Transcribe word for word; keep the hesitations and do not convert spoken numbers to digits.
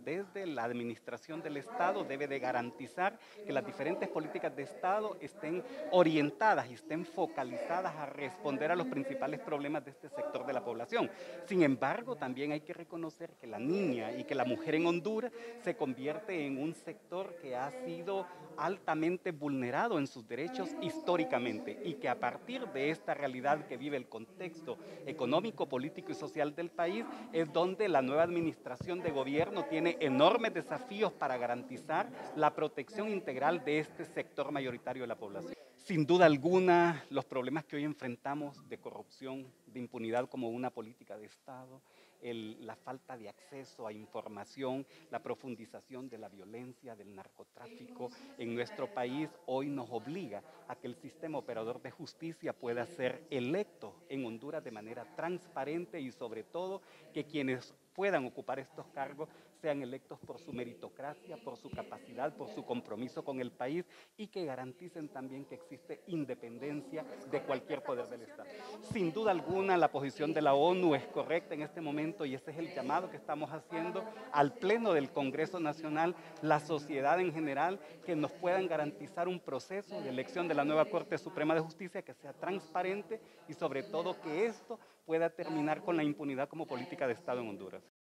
desde la administración del Estado debe de garantizar que las diferentes políticas de Estado estén orientadas y estén focalizadas a responder a los principales problemas de este sector de la población. Sin embargo, también hay que reconocer que la niña y que la mujer en Honduras se convierte en un sector que ha sido altamente vulnerado en sus derechos históricamente y que a partir de esta realidad que vive el contexto económico, político y social del país es donde la nueva administración de gobierno tiene enormes desafíos para garantizar la protección integral de este sector mayoritario de la población. Sin duda alguna, los problemas que hoy enfrentamos de corrupción, de impunidad como una política de Estado, el, la falta de acceso a información, la profundización de la violencia, del narcotráfico en nuestro país, hoy nos obliga a que el sistema operador de justicia pueda ser electo en Honduras de manera transparente y sobre todo que quienes puedan ocupar estos cargos sean electos por su meritocracia, por su capacidad, por su compromiso con el país y que garanticen también que existe independencia de cualquier poder del Estado. Sin duda alguna, la posición de la ONU es correcta en este momento y ese es el llamado que estamos haciendo al Pleno del Congreso Nacional, la sociedad en general, que nos puedan garantizar un proceso de elección de la nueva Corte Suprema de Justicia que sea transparente y sobre todo que esto pueda terminar con la impunidad como política de Estado en Honduras.